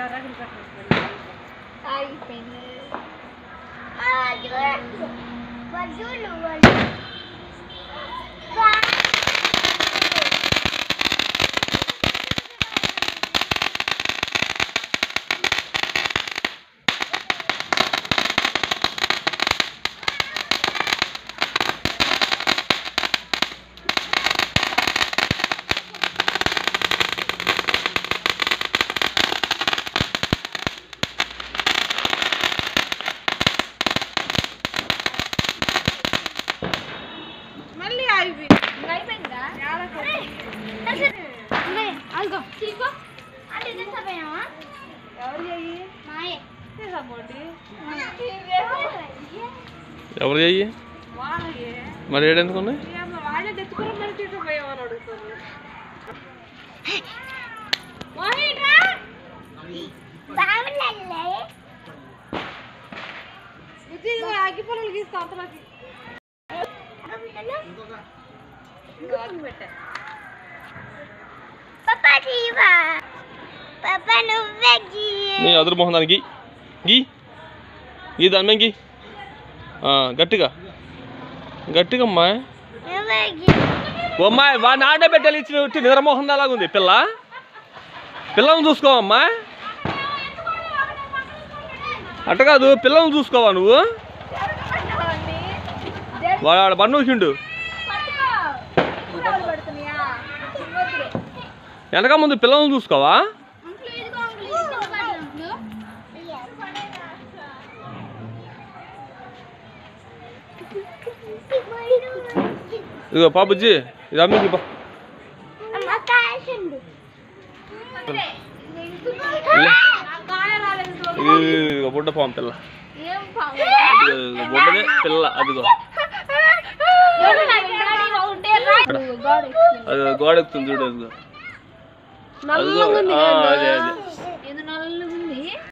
ఎవరు చెయ్యి మరి ఏడెందుకున్నాయి అగ్గి పొలం గీస్తా అంతలోకి నీ అదురు మొహం దానికి గీ గీ దాని మీద గీ గట్టిగా గట్టిగా అమ్మాయి అమ్మాయి వాడిని ఆడే పెట్టాలి ఇచ్చిన నిద్రమోహం అలాగుంది పిల్ల పిల్లల్ని చూసుకోవమ్మా అట్ట కాదు పిల్లల్ని చూసుకోవా నువ్వు వాడు బండి వచ్చిండు వెనక ముందు పిల్లల్ని చూసుకోవా ఇదిగో పాపుజీ ఇది అమ్మికి బుడ్డ పాము పిల్ల బుడ్డదే పిల్ల అదిగో అది గోడ ఎక్కుతుంది చూడు అదిగో అదిగో అదే అదే